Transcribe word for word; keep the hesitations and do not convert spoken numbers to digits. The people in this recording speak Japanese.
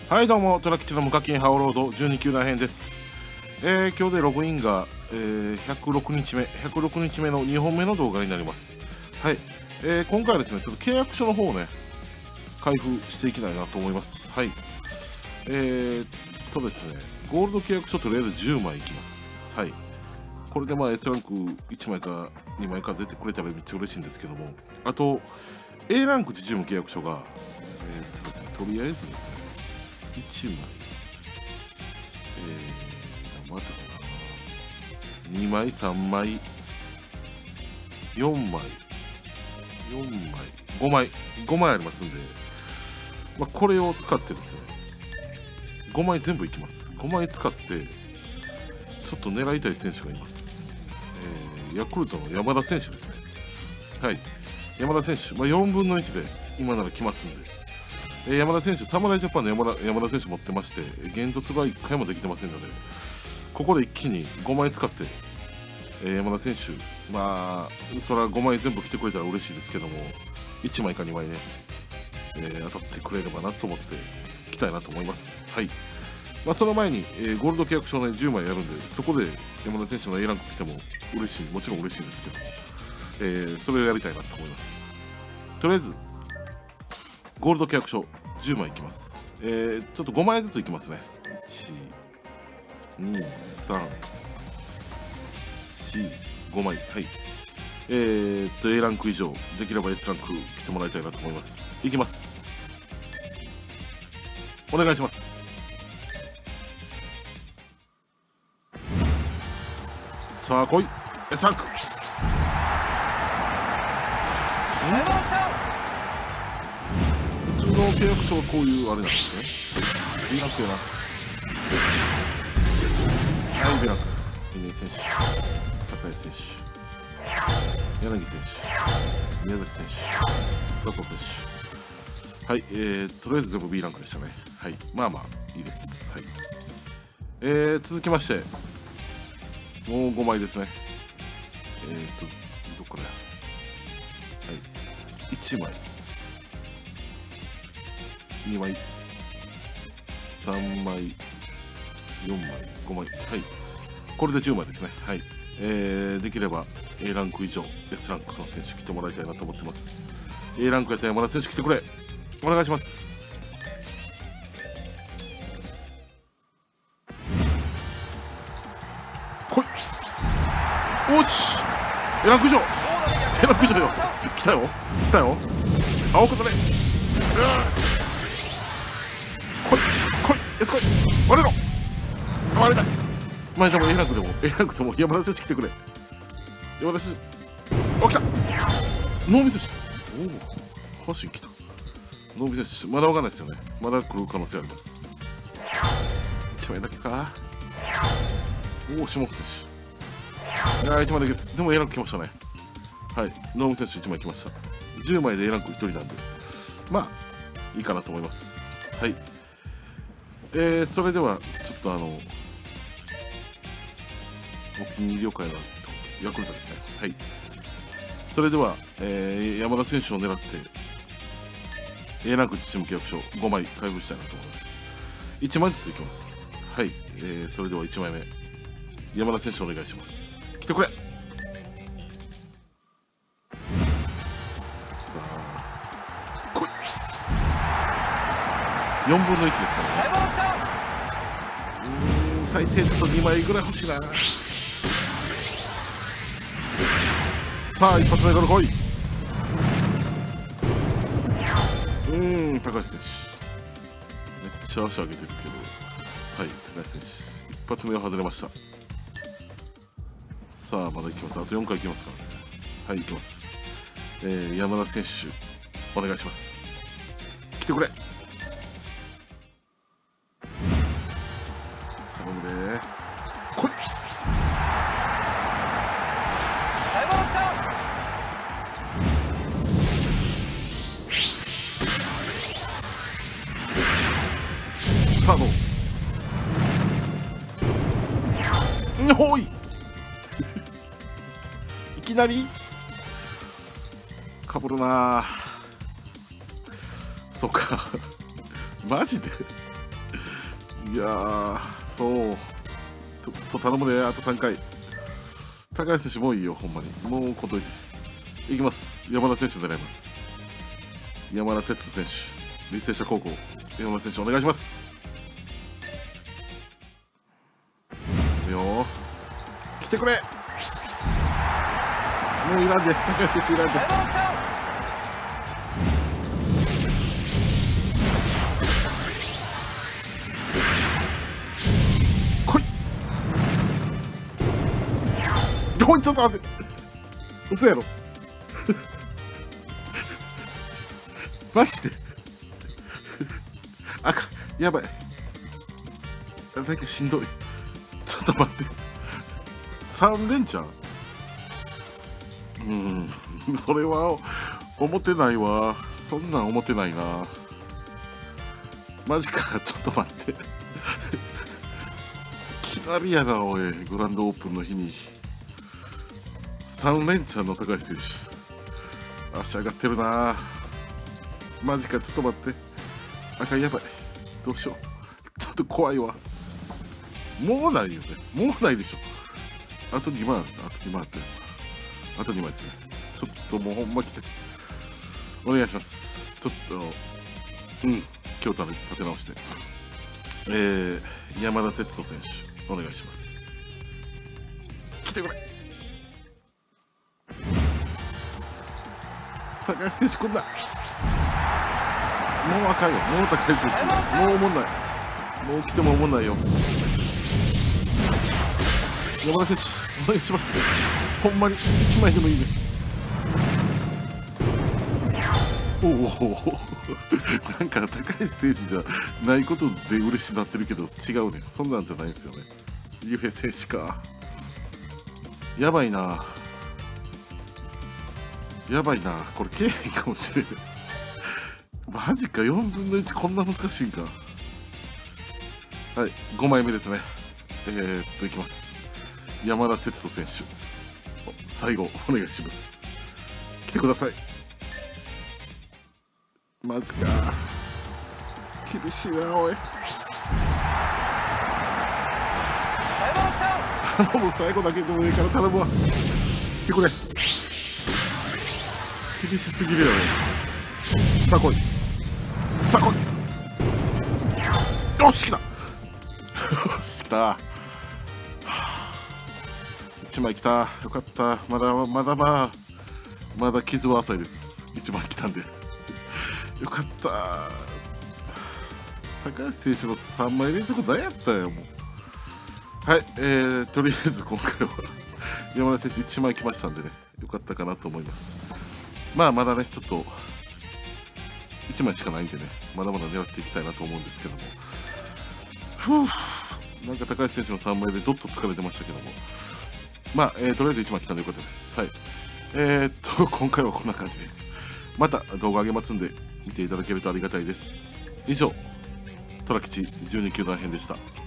はいどうも、トラキチの無課金ハオロードじゅうに級内編です。えー、今日でログインが、えー、ひゃくろくにちめ、ひゃくろくにちめのにほんめの動画になります。はい、えー、今回はですね、ちょっと契約書の方をね、開封していきたいなと思います。はい。えーっとですね、ゴールド契約書とりあえずじゅうまいいきます。はい。これでまあ S ランクいちまいかにまいか出てくれたらめっちゃ嬉しいんですけども、あと A ランク実務契約書が、えーっとですね、とりあえずですね、いちまい、えー、またかな、にまい、さんまい、よんまい、よんまい、ごまい、ごまいありますんで、まあ、これを使ってですね、ごまい全部いきます。ごまい使って、ちょっと狙いたい選手がいます。えー、ヤクルトの山田選手ですね。はい。山田選手、まあ、よんぶんのいちで今なら来ますんで、えー、山田選手、侍ジャパンの山田山田選手持ってまして、現突がいっかいもできてませんので、ここで一気にごまい使って、えー、山田選手、まあ、それはごまい全部来てくれたら嬉しいですけども、いちまいかにまいね、えー、当たってくれればなと思っていきたいなと思います。はい。まあ、その前に、えー、ゴールド契約書を、ね、じゅうまいやるんで、そこで山田選手の A ランク来ても嬉しい、もちろん嬉しいんですけど、えー、それをやりたいなと思います。とりあえず、ゴールド契約書じゅうまいいきます。えー、ちょっとごまいずついきますね。いち、に、さん、よん、ごまい。はい。えー、っと、A ランク以上、できれば S ランク来てもらいたいなと思います。いきます。お願いします。さあ、来い。S ランク。普通の契約書はこういうあれなんですね。B ランクやな。はい、B ランク。稲井選手、高谷選手、柳選手、宮崎選手、佐藤選手。はい、えー、とりあえず全部 B ランクでしたね。はい、まあまあいいです。はい。えー、続きまして、もうごまいですね。えーと、どこからや。はい、いちまい、にまい、さんまい、よんまい、ごまい。はい。これでじゅうまいですね。はい。えー、できれば A ランク以上、S ランクの選手来てもらいたいなと思ってます。A ランクやったら山田選手来てくれ。お願いします。来い。おし A ランク以上 A ランク以上よ。来たよ。来たよ。青くだね。来い。来い。S 来い。割れろ。割れない。まあでも A ランクでも A ランクでも山田選手来てくれ。山田選手。あ、来た。ノーミス選手。おお、阪神来た。ノーミス選手。まだわかんないですよね。まだ来る可能性あります。いちまいだけか。おお、下本選手。いやー、いちまいだけです。でも A ランク来ましたね。はい。ノーミス選手いちまい来ました。じゅうまいで A ランクひとりなんで、まあ、いいかなと思います。はい。えー、それでは、ちょっとあの、お気に入りを買えばヤクルトですね。はい。それでは、えー、山田選手を狙って A ランクチーム契約書ごまい開封したいなと思います。いちまいずついきます。はい。えー、それではいちまいめ、山田選手お願いします。来てくれ。さあ、来い。よんぶんのいちですからね。うーん、最低ちょっとにまいぐらい欲しいな。さあ、一発目から来い。うーん、高橋選手。めっちゃ足上げてるけど。はい、高橋選手。一発目は外れました。さあ、まだいきます。あとよんかいいきますからね。はい、いきます。えー、山田選手、お願いします。来てくれ。頼むでー。来い。さあ、どうおいいきなりかぶるな。そうかマジでいやー、そう。ちょっと頼むね、あとさんかい。高橋選手、もういいよ、ほんまに。もうこどいて。いきます。山田選手狙います。山田哲人選手、履正社高校。山田選手、お願いします。いいよ。来てくれ。もういらんで、高橋選手いらんで。来い。おい、ちょっと待って。嘘やろ。マジで。あかん、やばい。なんかしんどい。ちょっと待って。さん連チャン。うん、それは思ってないわ。そんなん思ってないな。マジか、ちょっと待って。いきなりやな、おい、グランドオープンの日に。さん連チャンの高橋選手。足上がってるな。マジか、ちょっと待って。あかん、やばい。どうしよう。ちょっと怖いわ。もうないよね。もうないでしょ。あとにまいあった。あとにまいあったよ。あとにまいですね。ちょっともうほんま来て。お願いします。ちょっと、うん、今日立て直して。えー、山田哲人選手、お願いします。来てくれ。高橋選手、こんな。もうあかんよ。もう高橋選手。もうおもんない。もう来てもおもんないよ。山田選手、お願いします。ほんまにいちまいでもいいね。おお、なんか高橋選手じゃないことで嬉しくなってるけど、違うね。そんなんじゃないんですよね。ゆうへい選手か。やばいな。やばいな。これ、経験かもしれん。マジか、よんぶんのいち、こんな難しいんか。はい、ごまいめですね。えー、っと、いきます。山田哲人選手。最後、お願いします。来てください。マジか。厳しいな、おい。頼む、最後だけでもいいから頼むわ。来てくれ。厳しすぎるよね。さあ来い。さあ来い。よし、来た。よし、来た。いちまい来た。よかった。まだまだまあ、まだ傷は浅いです。いちまい来たんで。よかった。高橋選手のさんまい連続何やったよ、もう。はい、えー、とりあえず今回は山田選手いちまい来ましたんでね、よかったかなと思います。まあ、まだね、ちょっといちまいしかないんでね、まだまだ狙っていきたいなと思うんですけども。ふぅ、なんか高橋選手のさんまいでどっと疲れてましたけども。まあ、えー、とりあえずいちまい来たんでよかったです。はい。えー、っと、今回はこんな感じです。また動画上げますんで、見ていただけるとありがたいです。以上、虎吉じゅうに球団編でした。